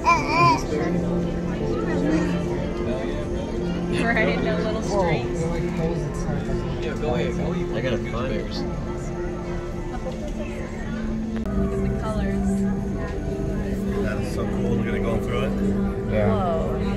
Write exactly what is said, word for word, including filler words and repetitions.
Right, the little strings. Yeah, go ahead. Go ahead. I gotta find it. Look at the colors. That is so cool. Look at it going through it. Yeah. Whoa.